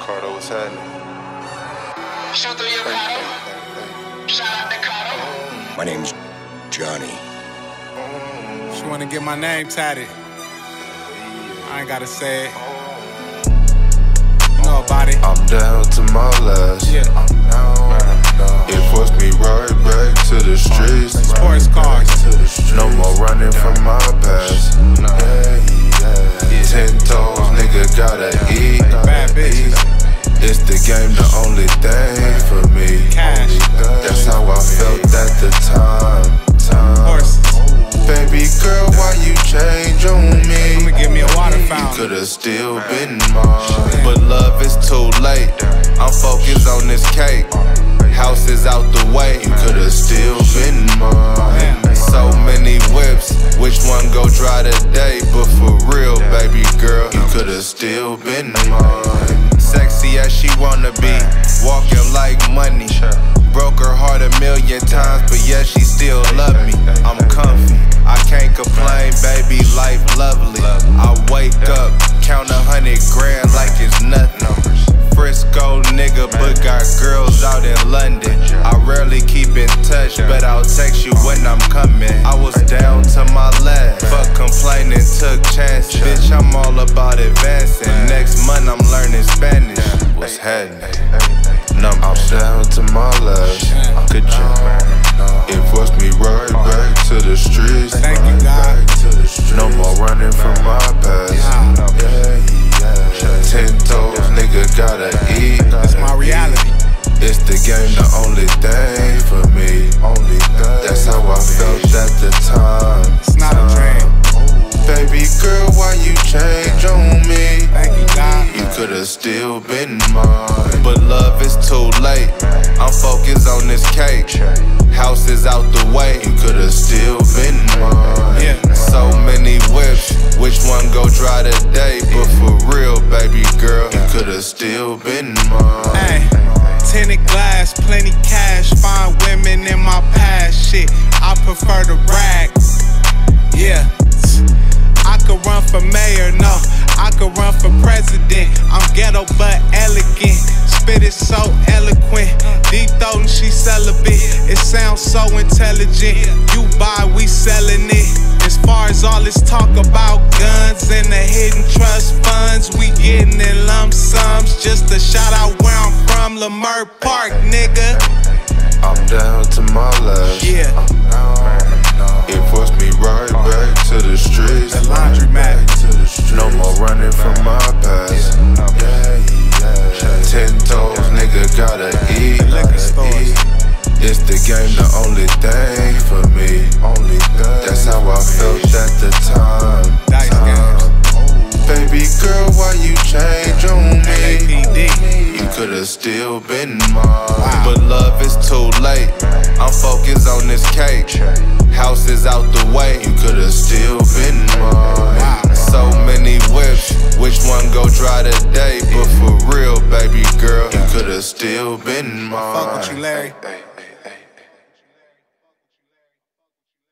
Cardo, what's happening? Shoot through your Cardo. Shout out to Cardo. My name's Johnny. She wanna get my name tatted. I ain't gotta say it. You know about it. I'm down to my last. Yeah. It forced me right back to the streets. Sports cars. No more running from my past. 10 toes, nigga gotta eat. Bad bitches. It's the game, the only thing for me. Cash. That's how I felt at the time. Horses. Baby girl, why you change on me? I'ma give me a water You fountain. could've still been mine, but love is too late. I'm focused on this cake. House is out the way. You could've still been mine. So many whips, which one go dry today? But for real, baby girl, you could've still been mine. Sexy as she wanna be, walking like money. Broke her heart 1,000,000 times, but yeah, she still love me. I'm comfy, I can't complain, baby, life lovely. I wake up, count 100 grand like it's nothing. Frisco nigga, but got girls out in London. I rarely keep in touch, but I'll text you when I'm coming. I was down to my last, fuck complaining, took chances. Bitch, I'm all about advancing. Next month I'm learning Spanish. What's happening? I'm down to my last. Could you? It forced me right back to the streets. Thank you, God. No more running from my past. 10 toes, nigga gotta eat. That's my reality. It's the game, the only thing for me. That's how I felt at the time. It's not a dream. Baby girl, why you change on me? Thank you, God. You could've still been mine, but love is too late. I'm focused on this cake. House is out the way. You could've still been mine. Yeah. So many whips, which one go dry today? But for real, baby girl, you could've still been mine. Hey, tinted glass, plenty cash, fine women in my past. Shit, I prefer to brag. Yeah. I could run for mayor, no, I could run for president. I'm ghetto but elegant, spit it so eloquent. Deep throatin', she celibate, it sounds so intelligent. You buy, we sellin' it. As far as all this talk about guns and the hidden trust funds, we gettin' in lump sums. Just a shout out where I'm from, Lamert Park, nigga. I'm down to my last. Yeah. It forced me right back to the streets. The laundromat. No more running from my past. 10 toes, nigga gotta eat. Liquor stores. It's the game, the only thing for me. That's how I felt at the time. Dice games. Baby girl, why you change on me? LAPD. You could've still been mine, but love is too late. I'm focused on this cake. House is out the way. You could've still been mine. So many whips, which one go dry today? But for real, baby girl, you could've still been mine. Fuck with you, Larry.